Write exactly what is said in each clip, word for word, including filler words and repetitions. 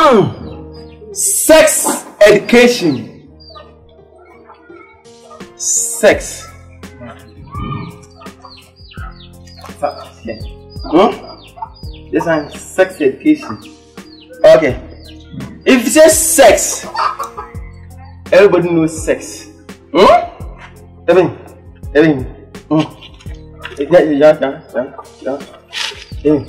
Mm. Sex education. Sex. Okay. Hmm? This one sex education. Okay. If you say sex, everybody knows sex. Hmm? Evan. Evan. Hmm. Yeah, yeah, yeah, yeah, yeah. Evan.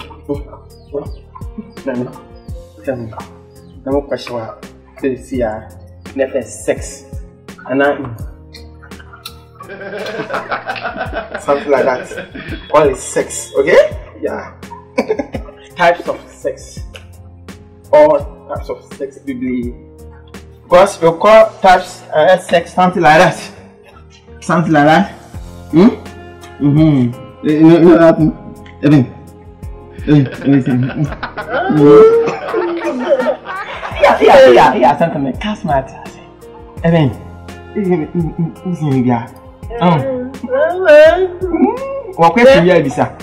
Hmm. Tell me. No question. What? Let's see. Ah, never sex. And I. Something like that. All is sex. Okay? Yeah. Types of sex. All types of sex. Biblically. Because you call types uh, sex something like that. Something like that. Hmm? Mm-hmm. You know, you know that? Evan. Evan. Yeah, yeah, yeah, yeah. Something like cast matter. Evan. Listen, yeah. Um. What question you have, sir?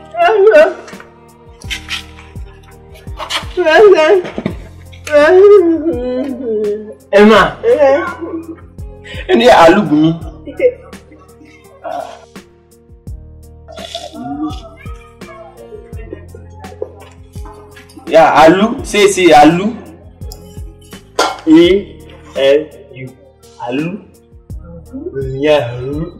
Emma. And yeah, I look me. Yeah, Alu. Say, say, Alu. A L U. Alu. Yeah, Alu.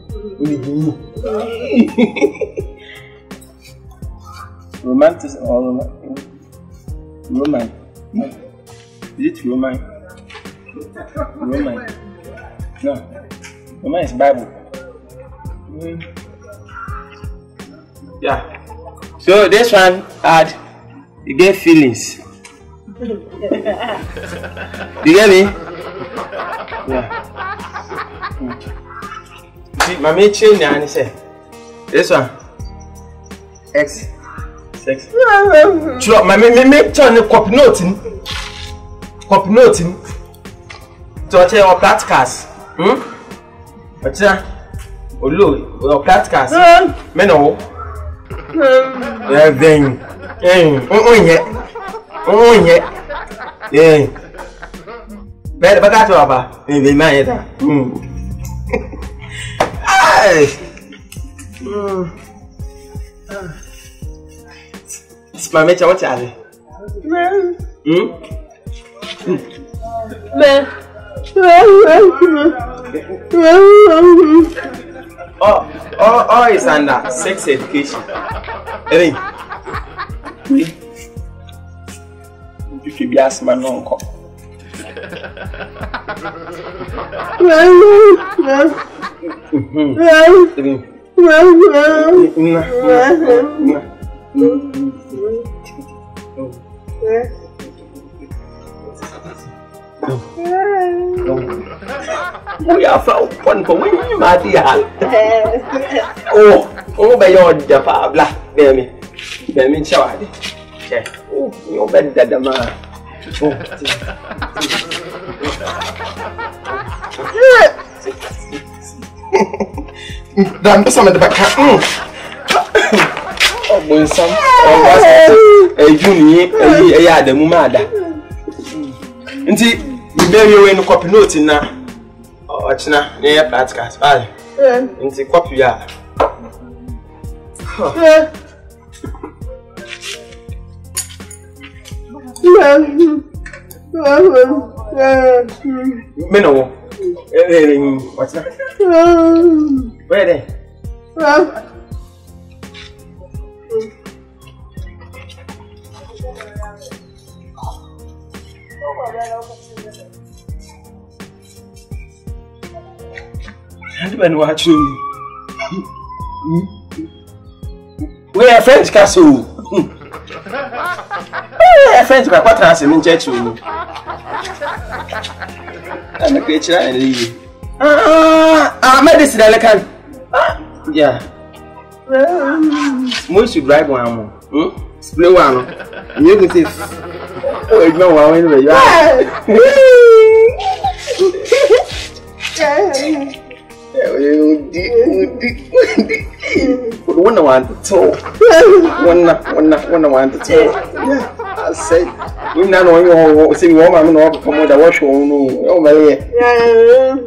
Romantic or romantic? Roman. Is it Roman? Roman. No. Roman is Bible. Mm. Yeah. So this one had you get feelings. You get me? Yeah. Mm. See, my mate change and say this one X sex. Sure, my mate make turn the copy noting. Copy noting. To check your practicals. Hmm? What's that? Oh look, your practicals. Men no. Yeah, then. Eh, oh yeah. Oh yeah. Yeah. Better back to Abba. Eh, be my head. Hmm. Mm. It's my mate, what are they? Hmm? Oh, oh, oh, it's under sex education. Hey, you should be asking my uncle. We are found one for winning, my dear. Oh, oh, by your Japa black, baby. Baby, shower. Oh, you're better than the man. Damn, some of the back. Oh, boy, some. Oh, what's a junior? A yard, the mumada. Indeed, you bear you in a copy note in now. Oh, it's not near Platcast. Bye. Into copy yard. Minnow. What's that? Where they? And watching. We are French castle. French, but what has in church? I'm a creature and leave. Ah, medicine, I can. Yeah. Most should drive one. Hmm? Split one. And you can say, oh, it's no one anyway. One one to two. One one one one to two. Yeah, I said We now know you see me, woman, no, come on, the wash, oh, my dear.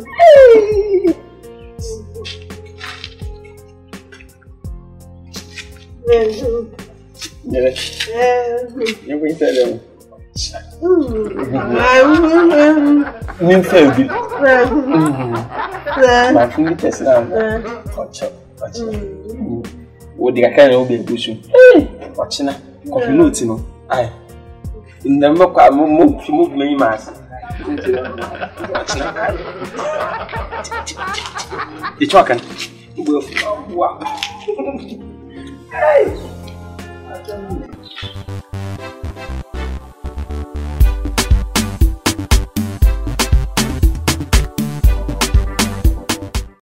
Yes. You will tell them. You tell me. My food is now. Watch out. Watch out. What the kind of baby bush? Watch now. Coffee notes, you know. Aye. In the milk, I move to move me, mass. Watch now. The talking. Wow. Hey.